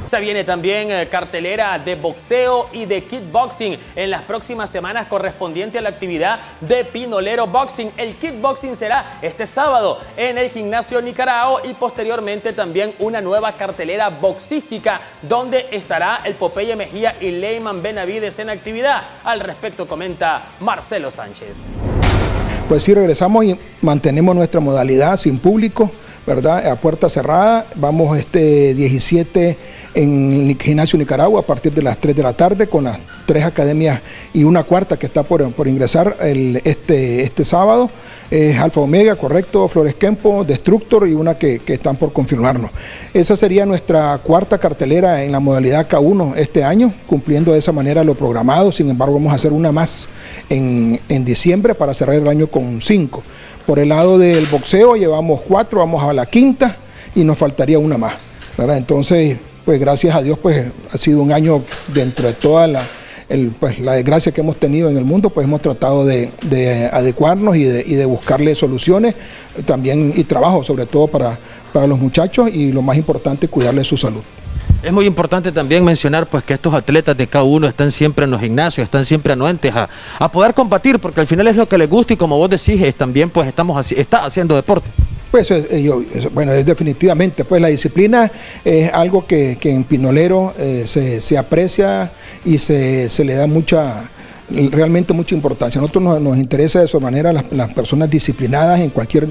Se viene también cartelera de boxeo y de kickboxing en las próximas semanas correspondiente a la actividad de Pinolero Boxing. El kickboxing será este sábado en el gimnasio Nicarao y posteriormente también una nueva cartelera boxística donde estará el Popeye Mejía y Leyman Benavides en actividad. Al respecto comenta Marcelo Sánchez. Pues sí, regresamos y mantenemos nuestra modalidad sin público, ¿verdad? A puerta cerrada. Vamos este 17 en el gimnasio Nicaragua a partir de las 3 de la tarde con las 3 academias y una cuarta que está por ingresar este sábado. Alfa Omega, correcto, Flores Kempo, Destructor y una que están por confirmarnos. Esa sería nuestra cuarta cartelera en la modalidad K1 este año, cumpliendo de esa manera lo programado. Sin embargo, vamos a hacer una más en diciembre para cerrar el año con 5. Por el lado del boxeo llevamos 4, vamos a la quinta y nos faltaría una más, ¿verdad? Entonces, pues gracias a Dios, pues ha sido un año dentro de toda la desgracia que hemos tenido en el mundo, pues hemos tratado de adecuarnos y de buscarle soluciones también y trabajo, sobre todo para los muchachos, y lo más importante, cuidarle su salud. Es muy importante también mencionar pues que estos atletas de K1 están siempre en los gimnasios, están siempre anuentes a poder combatir, porque al final es lo que les gusta y como vos decís, también pues está haciendo deporte. Pues bueno, es definitivamente, pues la disciplina es algo que en Pinolero se aprecia y se le da realmente mucha importancia. A nosotros nos interesa de esa manera las personas disciplinadas en cualquier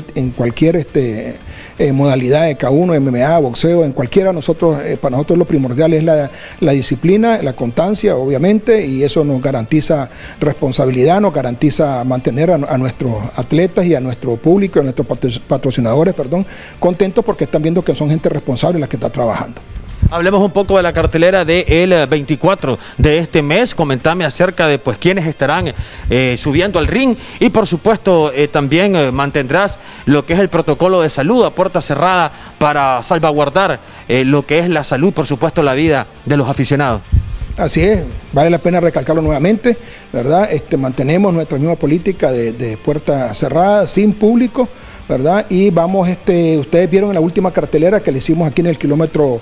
modalidad de K1, MMA, boxeo, en cualquiera. Para nosotros lo primordial es la disciplina, la constancia, obviamente, y eso nos garantiza responsabilidad, nos garantiza mantener a nuestros atletas y a nuestro público, a nuestros patrocinadores, contentos porque están viendo que son gente responsable la que está trabajando. Hablemos un poco de la cartelera del 24 de este mes. Comentame acerca de pues quiénes estarán subiendo al ring y por supuesto también mantendrás lo que es el protocolo de salud a puerta cerrada para salvaguardar lo que es la salud, por supuesto la vida de los aficionados. Así es, vale la pena recalcarlo nuevamente, ¿verdad? Mantenemos nuestra misma política de puerta cerrada, sin público, ¿verdad? Y vamos, ustedes vieron en la última cartelera que le hicimos aquí en el kilómetro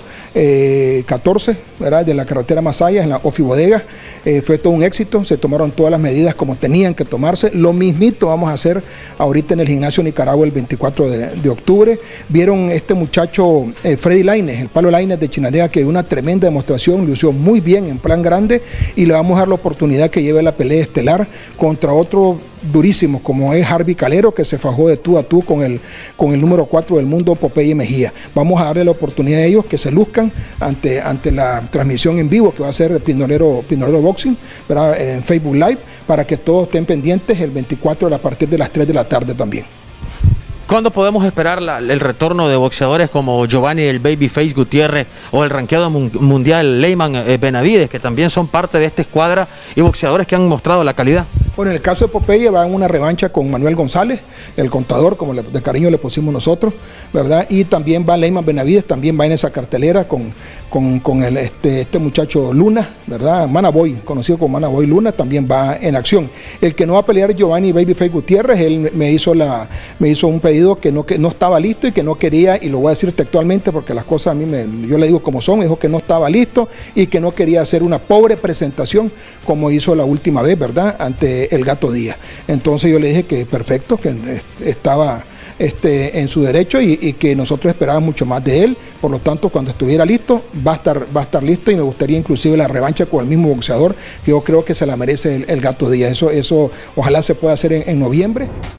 14, ¿verdad? De la carretera Masaya, en la Ofi Bodega, fue todo un éxito, se tomaron todas las medidas como tenían que tomarse. Lo mismito vamos a hacer ahorita en el gimnasio Nicaragua el 24 de octubre. Vieron este muchacho Freddy Lainez, el Palo Lainez de Chinandega, que dio una tremenda demostración, lució muy bien en plan grande y le vamos a dar la oportunidad que lleve la pelea estelar contra otro durísimo como es Harvey Calero, que se fajó de tú a tú con el número 4 del mundo, Popeye Mejía. Vamos a darle la oportunidad a ellos que se luzcan ante la transmisión en vivo que va a ser Pinolero Boxing, ¿verdad? En Facebook Live, para que todos estén pendientes el 24 a partir de las 3 de la tarde también. ¿Cuándo podemos esperar el retorno de boxeadores como Giovanni el Babyface Gutiérrez o el ranqueado mundial Leyman Benavides, que también son parte de esta escuadra y boxeadores que han mostrado la calidad? Bueno, en el caso de Popeye va en una revancha con Manuel González, el contador, como de cariño le pusimos nosotros, ¿verdad? Y también va Leyman Benavides, también va en esa cartelera con este muchacho Luna, ¿verdad? Manaboy, conocido como Manaboy Luna, también va en acción. El que no va a pelear Giovanni Babyface Gutiérrez, él me hizo un pedido que no estaba listo y que no quería, y lo voy a decir textualmente porque las cosas yo le digo como son, dijo que no estaba listo y que no quería hacer una pobre presentación como hizo la última vez, ¿verdad? Ante el Gato Díaz. Entonces yo le dije que perfecto, que estaba en su derecho y que nosotros esperábamos mucho más de él. Por lo tanto, cuando estuviera listo, va a estar listo, y me gustaría inclusive la revancha con el mismo boxeador, que yo creo que se la merece el Gato Díaz. Eso ojalá se pueda hacer en noviembre.